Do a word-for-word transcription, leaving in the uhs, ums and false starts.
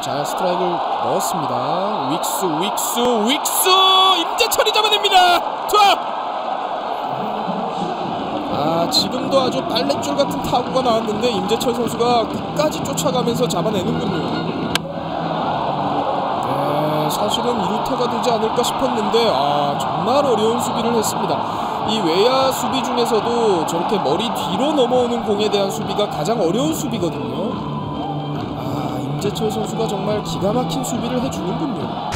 자, 스트라이크를 넣었습니다. 윅수 윅수 윅수 임재철이 잡아냅니다. 투아웃. 아, 지금도 아주 빨랫줄 같은 타구가 나왔는데 임재철 선수가 끝까지 쫓아가면서 잡아내는군요. 네, 사실은 이루타가 되지 않을까 싶었는데 아, 정말 어려운 수비를 했습니다. 이 외야 수비 중에서도 저렇게 머리 뒤로 넘어오는 공에 대한 수비가 가장 어려운 수비거든요. 아, 임재철 선수가 정말 기가 막힌 수비를 해주는군요.